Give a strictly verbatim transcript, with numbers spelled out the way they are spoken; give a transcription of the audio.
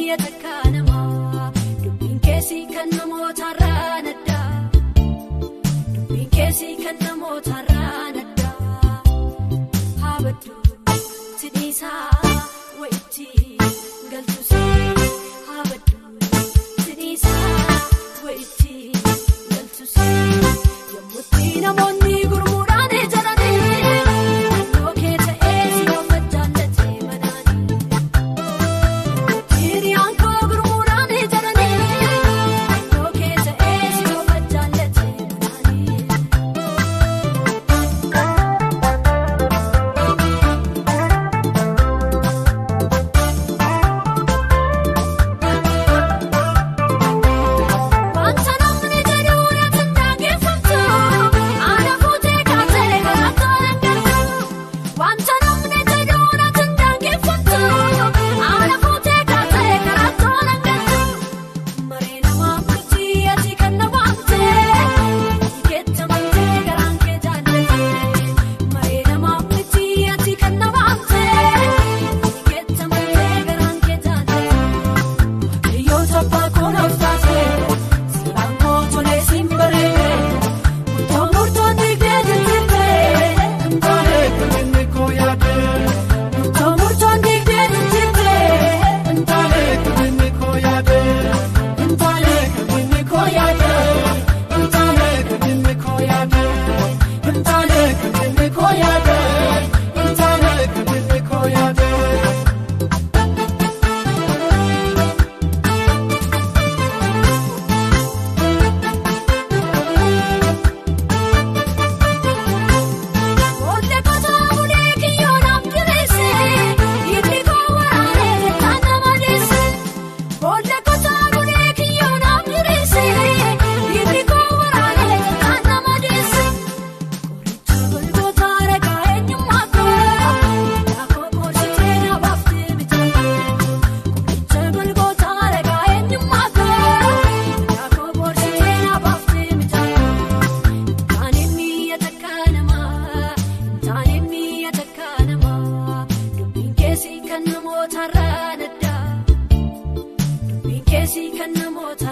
miya takkaanama dubbiin keessi kan namoota raanadda dubbiin keessi kan namoota raanadda habaddu tidhiisaa wayitti galtusee habaddu tidhiisaa wayitti galtusee yommutti namoonni gurmuudhaan ejjatanii naannoo kee ta'ee si ofa jaallatee manaanii hiriyaan koo gurmuudhaan ejjatanii naannoo kee ta'ee si ofa jaallatee manaanii. Wanta namni jedhu reetiin daangeffamtu aana fuutee kaatee karaa tolan galtu. Wanta namni jedhu reetiin daangeffamtu aana fuutee kaatee karaa tolan galtu. Maree namaa murtii ati kan nabaamtee ikeetta mantee garaan kee jaallatee. Maree namaa murtii ati kan nabaamtee ikeetta mantee garaan kee jaallatee. Waaqayyoo tabbaa koo naaf taatee siraan koo tolee siin bareedee murtoo murtoon diigdee jijjiirtee hin taane kan inni koo yaadee. Murtoo murtoon diigdee jijjiirtee hin taane kan inni koo yaadee. Hin taane kan inni koo yaadee. Hin taane kan inni koo yaadee. Hin taane kan inni koo yaadee. Hin taane kan inni koo yaadee. Booddee qotaa bulee kiyyoo naaf jireessee inni koo waraanee jettaan nama deesse. Booddee qotaa bulee kiyyoo naaf jireessee inni koo waraanee jettaan nama deesse. Qoricha golgootaa ragaa eenyummaa koo yaakoo boorsitee na baaftee bitaa. Qoricha golgootaa ragaa eenyummaa koo yaakoo boorsitee na baaftee bitaa. Taane miya takkaanama taane miya takkaanama dubbiin keessi kan namoota raanadda dubbiin keessi kan namoota